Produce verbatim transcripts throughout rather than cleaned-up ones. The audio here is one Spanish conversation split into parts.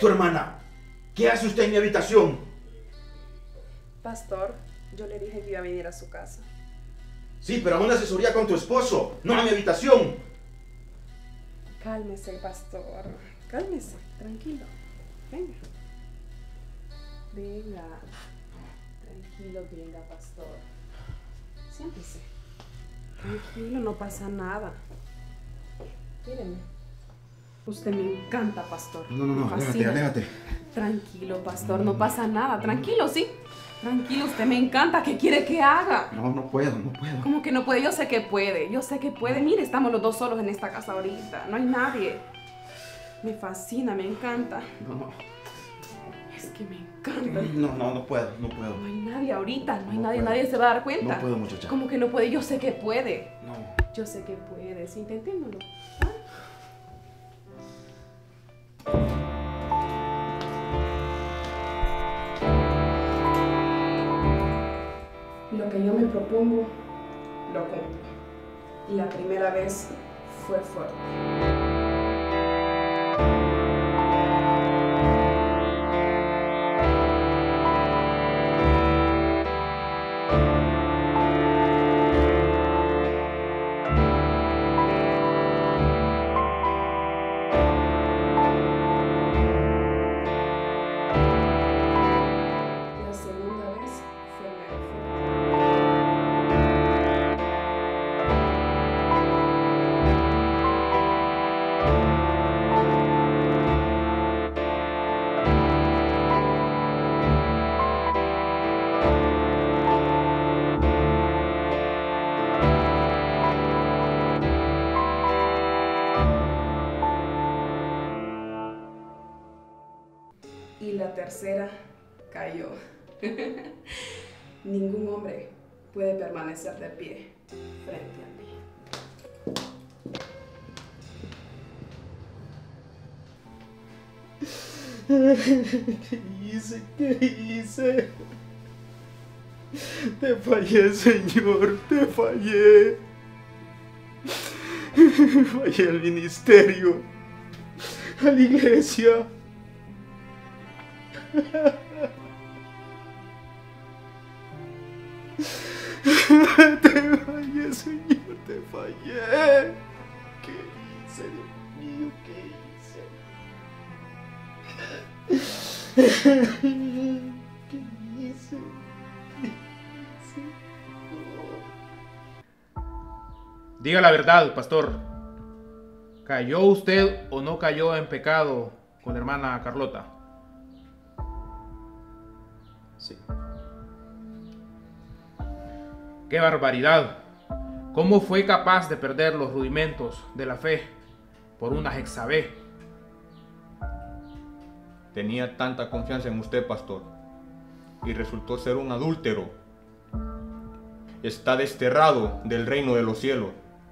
esto, hermana? ¿Qué hace usted en mi habitación? Pastor, yo le dije que iba a venir a su casa. Sí, pero a una asesoría con tu esposo, no a mi habitación. Cálmese, pastor. Cálmese, tranquilo. Venga. Venga. Tranquilo, venga, pastor. Siéntese. Tranquilo, no pasa nada. Míreme. Usted me encanta, pastor. No, no, no, aléjate, aléjate. Tranquilo, pastor, no pasa nada. Tranquilo, sí. Tranquilo, usted me encanta. ¿Qué quiere que haga? No, no puedo, no puedo. ¿Cómo que no puede? Yo sé que puede. Yo sé que puede. Mire, estamos los dos solos en esta casa ahorita. No hay nadie. Me fascina, me encanta. No. Es que me encanta. No, no, no puedo, no puedo. No hay nadie ahorita. No hay No nadie. puedo. Nadie se va a dar cuenta. No puedo, muchacha. ¿Cómo que no puede? Yo sé que puede. No. Yo sé que puedes. Intentémoslo. Lo que yo me propongo, lo cumplo. Y la primera vez fue fuerte. La segunda vez fue mega fuerte. Y la tercera cayó. Ningún hombre puede permanecer de pie frente a mí. ¿Qué hice? ¿Qué hice? Te fallé, Señor, te fallé. Fallé al ministerio, a la iglesia. Te fallé, Señor, te fallé. ¿Qué hice, Dios mío? ¿Qué hice? ¿Qué hice? ¿Qué hice? No. Diga la verdad, pastor. ¿Cayó usted o no cayó en pecado con la hermana Carlota? Sí. ¡Qué barbaridad! ¿Cómo fue capaz de perder los rudimentos de la fe por una Jezabel? Tenía tanta confianza en usted, pastor, y resultó ser un adúltero. Está desterrado del reino de los cielos.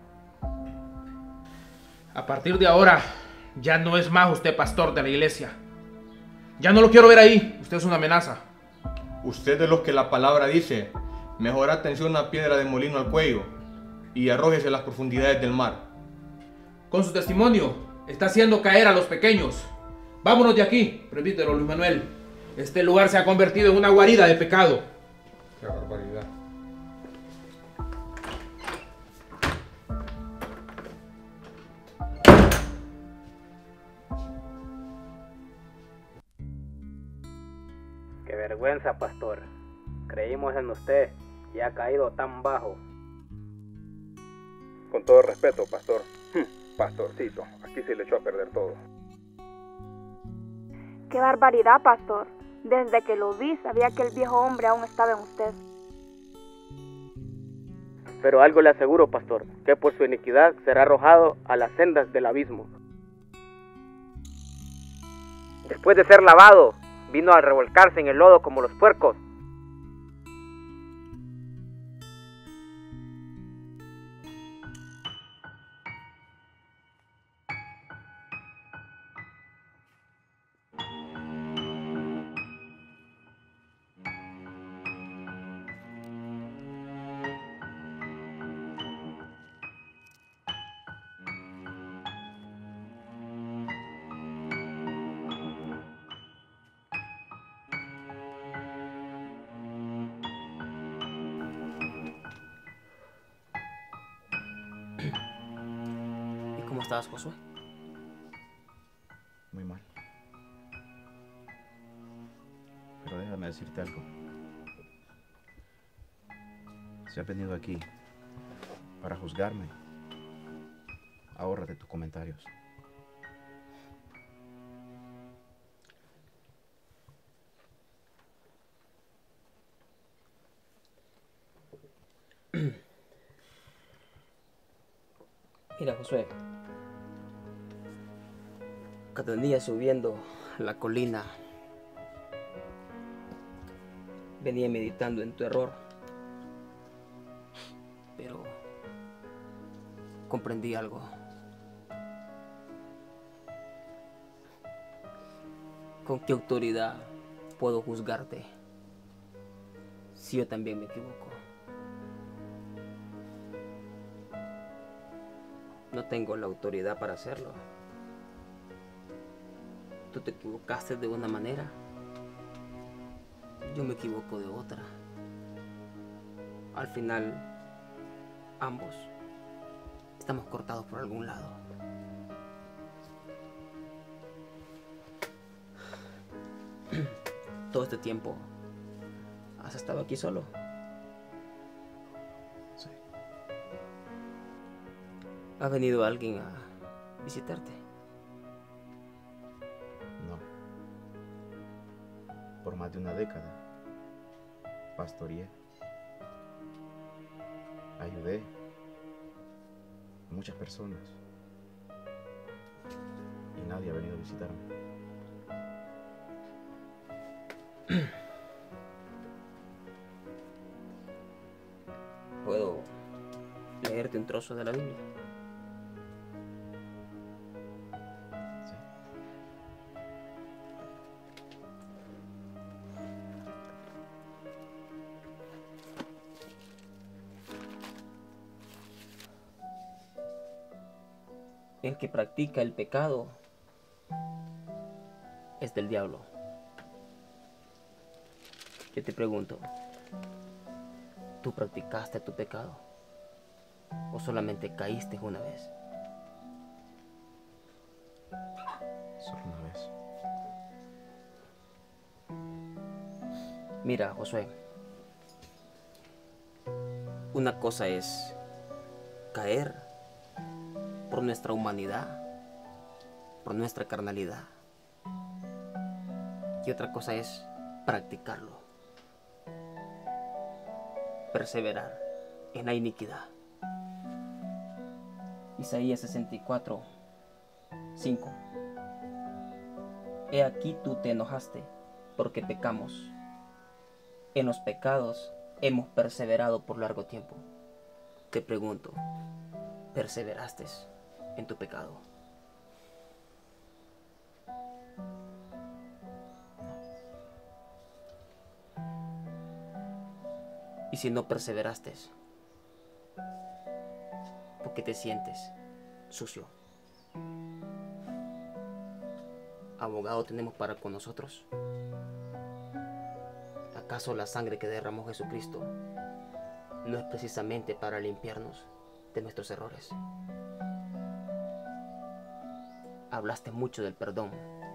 A partir de ahora, ya no es más usted pastor de la iglesia. Ya no lo quiero ver ahí. Usted es una amenaza. Usted de los que la palabra dice, mejor atención a una piedra de molino al cuello y arrójese a las profundidades del mar. Con su testimonio, está haciendo caer a los pequeños. Vámonos de aquí, presbítero Luis Manuel. Este lugar se ha convertido en una guarida de pecado. Qué barbaridad. Qué vergüenza, pastor. Creímos en usted y ha caído tan bajo. Con todo respeto, pastor. Pastorcito, aquí se le echó a perder todo. ¡Qué barbaridad, pastor! Desde que lo vi, sabía que el viejo hombre aún estaba en usted. Pero algo le aseguro, pastor, que por su iniquidad será arrojado a las sendas del abismo. Después de ser lavado, vino a revolcarse en el lodo como los puercos. estás, Josué? Muy mal. Pero déjame decirte algo. Si has venido aquí para juzgarme, ahórrate tus comentarios. Mira, Josué, cada día subiendo la colina, venía meditando en tu error, pero comprendí algo. ¿Con qué autoridad puedo juzgarte si yo también me equivoco? No tengo la autoridad para hacerlo. Tú te equivocaste de una manera, yo me equivoco de otra. Al final, ambos estamos cortados por algún lado. Todo este tiempo has estado aquí solo. Sí. ¿Ha venido alguien a visitarte? No. Por más de una década, pastoreé. Ayudé a muchas personas. Y nadie ha venido a visitarme. ¿Puedo leerte un trozo de la Biblia? Sí. El que practica el pecado es del diablo. Yo te pregunto, ¿tú practicaste tu pecado? ¿O solamente caíste una vez? Solo una vez. Mira, Josué, una cosa es caer por nuestra humanidad, por nuestra carnalidad, y otra cosa es practicarlo, perseverar en la iniquidad. Isaías sesenta y cuatro, cinco. He aquí tú te enojaste porque pecamos. En los pecados hemos perseverado por largo tiempo. Te pregunto, ¿perseveraste en tu pecado? Y si no perseveraste, ¿por qué te sientes sucio? ¿Abogado tenemos para con nosotros? ¿Acaso la sangre que derramó Jesucristo no es precisamente para limpiarnos de nuestros errores? Hablaste mucho del perdón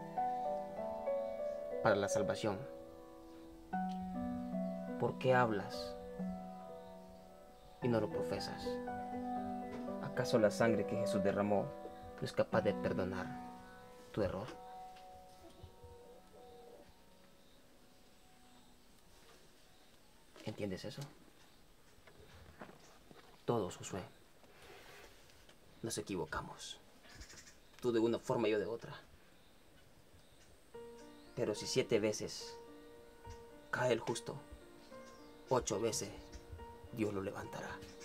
para la salvación. ¿Por qué hablas y no lo profesas? ¿Acaso la sangre que Jesús derramó no es capaz de perdonar tu error? ¿Entiendes eso? Todos, Josué, nos equivocamos. Tú de una forma y yo de otra. Pero si siete veces cae el justo, ocho veces Dios lo levantará.